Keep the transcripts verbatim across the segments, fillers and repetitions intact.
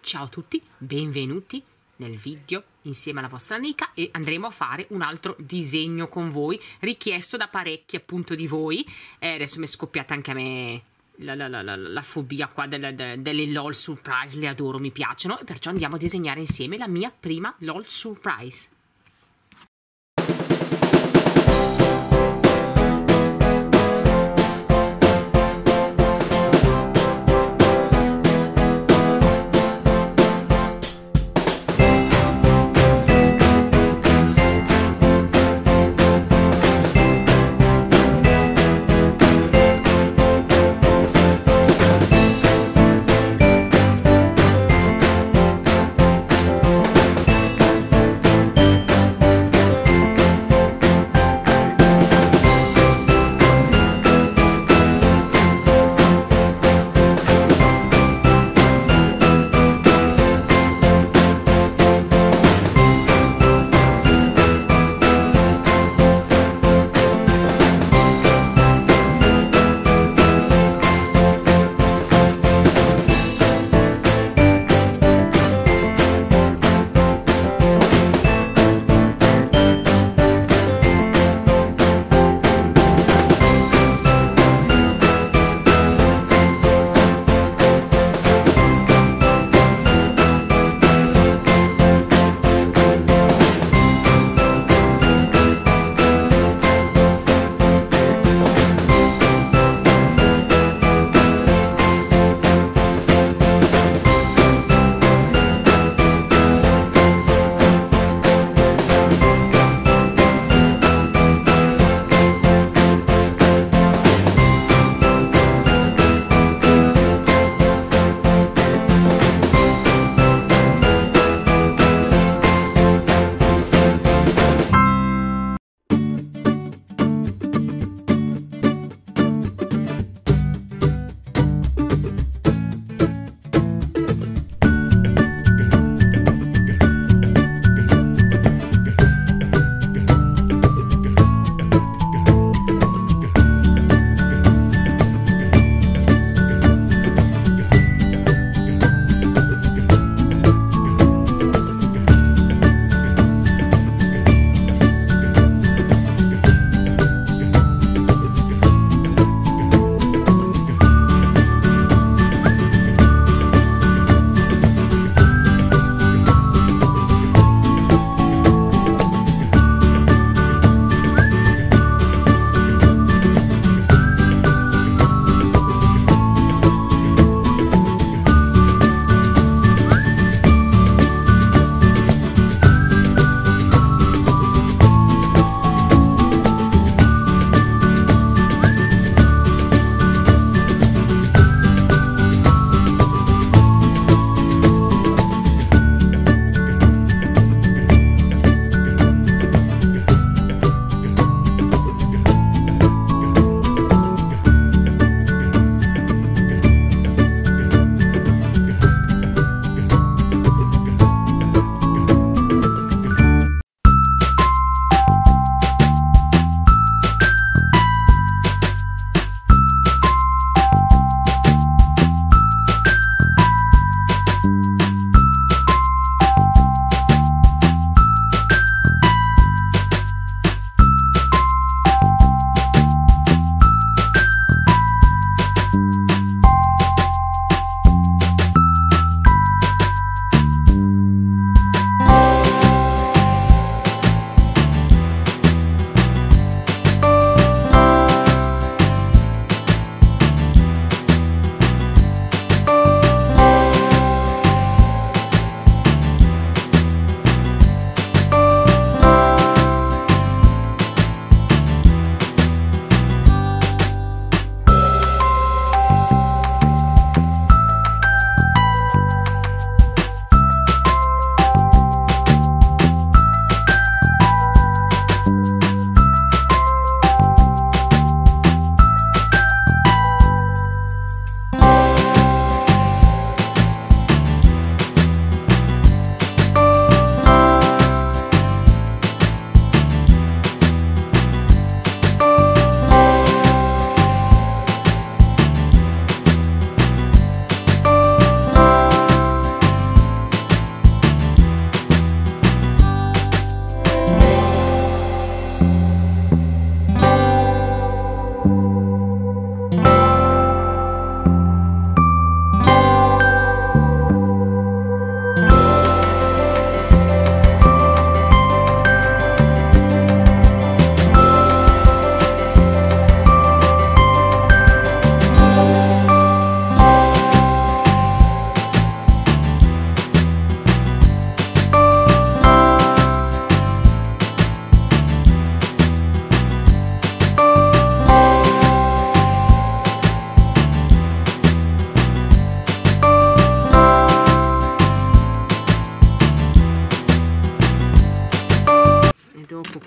Ciao a tutti, benvenuti nel video insieme alla vostra Nika e andremo a fare un altro disegno con voi richiesto da parecchi appunto di voi. E adesso mi è scoppiata anche a me la, la, la, la, la fobia qua delle, delle, delle LOL surprise, le adoro, mi piacciono e perciò andiamo a disegnare insieme la mia prima LOL surprise.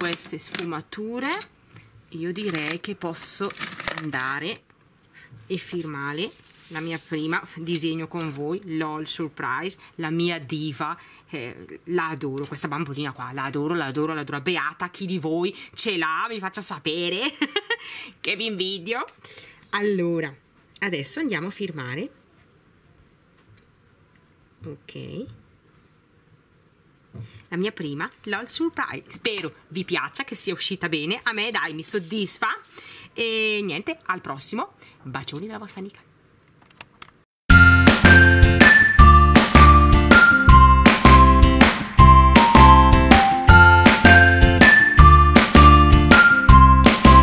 queste sfumature io direi che posso andare e firmare la mia prima disegno con voi, LOL Surprise, la mia diva, eh, la adoro, questa bambolina qua, la adoro, la adoro, la adoro, beata chi di voi ce l'ha, mi faccia sapere che vi invidio. Allora, adesso andiamo a firmare, ok, la mia prima LOL Surprise. Spero vi piaccia, che sia uscita bene, a me dai mi soddisfa, e niente, al prossimo, bacioni dalla vostra Nica.